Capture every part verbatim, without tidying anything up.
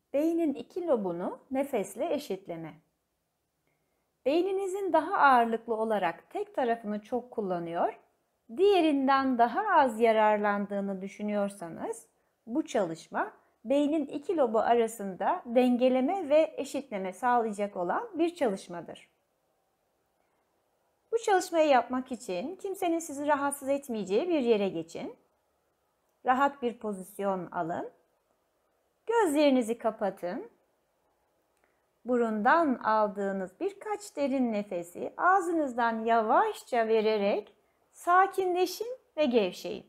Beynin iki lobunu nefesle eşitleme. Beyninizin daha ağırlıklı olarak tek tarafını çok kullanıyor, diğerinden daha az yararlandığını düşünüyorsanız, bu çalışma beynin iki lobu arasında dengeleme ve eşitleme sağlayacak olan bir çalışmadır. Bu çalışmayı yapmak için kimsenin sizi rahatsız etmeyeceği bir yere geçin. Rahat bir pozisyon alın. Gözlerinizi kapatın. Burundan aldığınız birkaç derin nefesi ağzınızdan yavaşça vererek sakinleşin ve gevşeyin.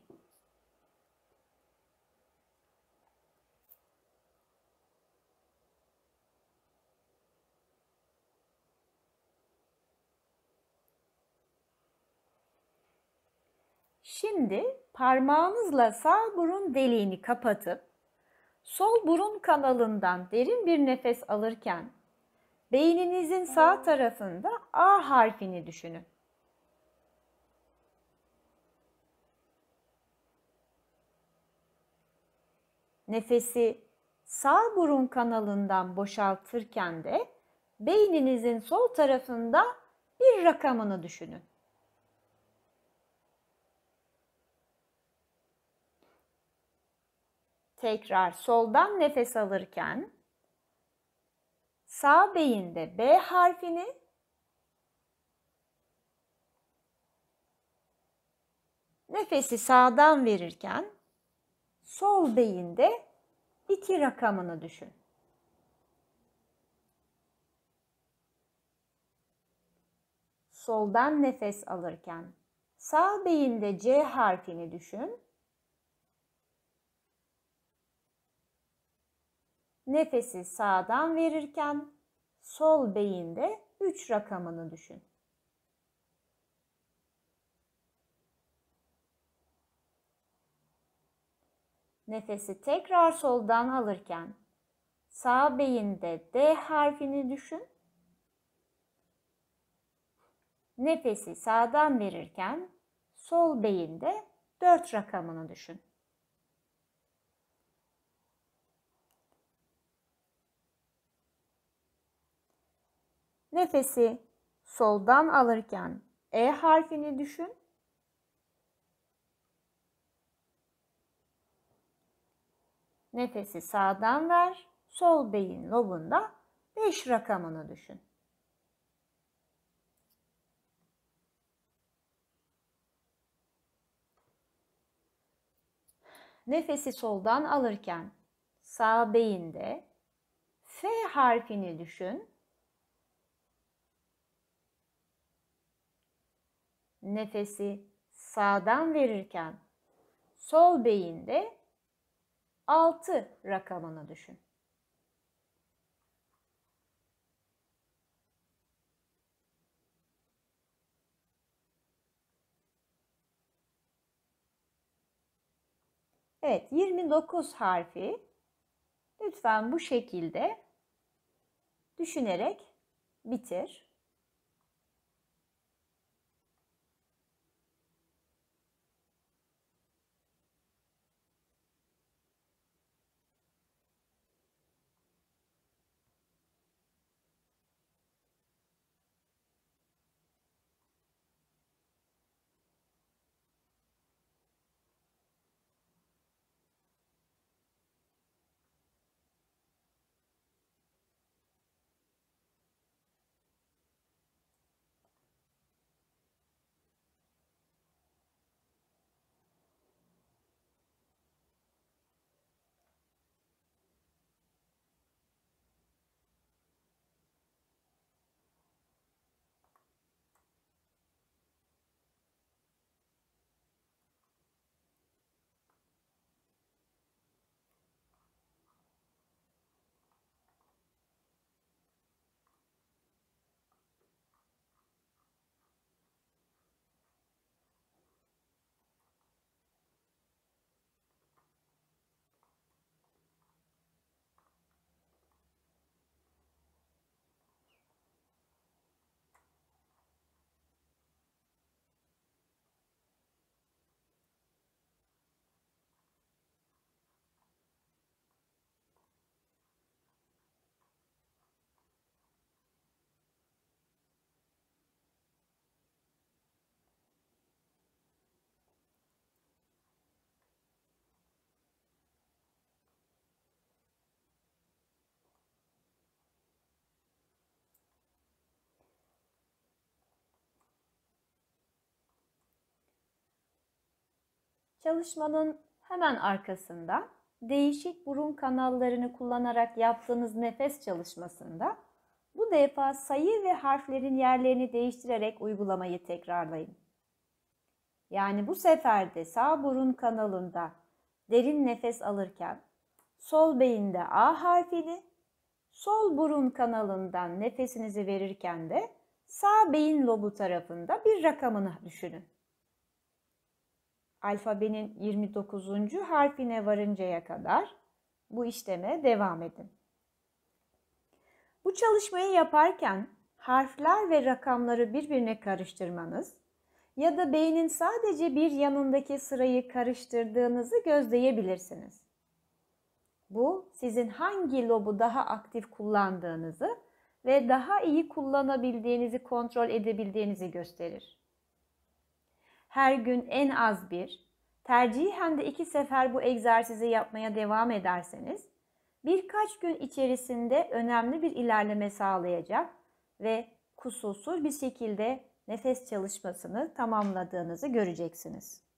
Şimdi parmağınızla sağ burun deliğini kapatıp sol burun kanalından derin bir nefes alırken beyninizin sağ tarafında A harfini düşünün. Nefesi sağ burun kanalından boşaltırken de beyninizin sol tarafında bir rakamını düşünün. Tekrar soldan nefes alırken sağ beyinde B harfini, nefesi sağdan verirken sol beyinde iki rakamını düşün. Soldan nefes alırken sağ beyinde C harfini düşün. Nefesi sağdan verirken sol beyinde üç rakamını düşün. Nefesi tekrar soldan alırken sağ beyinde D harfini düşün. Nefesi sağdan verirken sol beyinde dört rakamını düşün. Nefesi soldan alırken E harfini düşün. Nefesi sağdan ver, sol beyin lobunda beş rakamını düşün. Nefesi soldan alırken sağ beyinde F harfini düşün. Nefesi sağdan verirken sol beyinde altı rakamını düşün. Evet, yirmi dokuz harfi lütfen bu şekilde düşünerek bitir. Çalışmanın hemen arkasında değişik burun kanallarını kullanarak yaptığınız nefes çalışmasında bu defa sayı ve harflerin yerlerini değiştirerek uygulamayı tekrarlayın. Yani bu sefer de sağ burun kanalında derin nefes alırken sol beyinde A harfini, sol burun kanalından nefesinizi verirken de sağ beyin lobu tarafında bir rakamını düşünün. Alfabenin yirmi dokuzuncu harfine varıncaya kadar bu işleme devam edin. Bu çalışmayı yaparken harfler ve rakamları birbirine karıştırmanız ya da beynin sadece bir yanındaki sırayı karıştırdığınızı gözleyebilirsiniz. Bu sizin hangi lobu daha aktif kullandığınızı ve daha iyi kullanabildiğinizi kontrol edebildiğinizi gösterir. Her gün en az bir, tercihen de iki sefer bu egzersizi yapmaya devam ederseniz, birkaç gün içerisinde önemli bir ilerleme sağlayacak ve kusursuz bir şekilde nefes çalışmasını tamamladığınızı göreceksiniz.